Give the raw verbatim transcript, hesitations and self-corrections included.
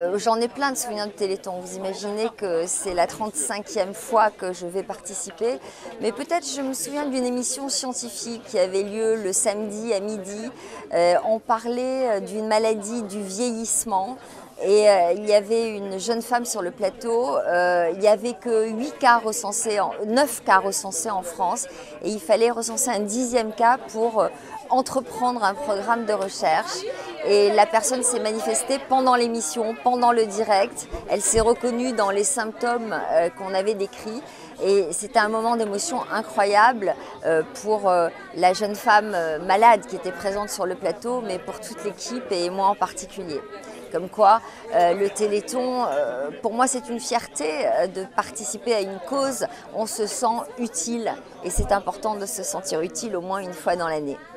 J'en ai plein de souvenirs de Téléthon. Vous imaginez que c'est la trente-cinquième fois que je vais participer. Mais peut-être je me souviens d'une émission scientifique qui avait lieu le samedi à midi. Euh, on parlait d'une maladie du vieillissement. Et euh, il y avait une jeune femme sur le plateau, euh, il n'y avait que huit cas recensés, en, neuf cas recensés en France, et il fallait recenser un dixième cas pour euh, entreprendre un programme de recherche. Et la personne s'est manifestée pendant l'émission, pendant le direct, elle s'est reconnue dans les symptômes euh, qu'on avait décrits. Et c'était un moment d'émotion incroyable euh, pour euh, la jeune femme euh, malade qui était présente sur le plateau, mais pour toute l'équipe et moi en particulier. Comme quoi, euh, le Téléthon, euh, pour moi, c'est une fierté euh, de participer à une cause. On se sent utile et c'est important de se sentir utile au moins une fois dans l'année.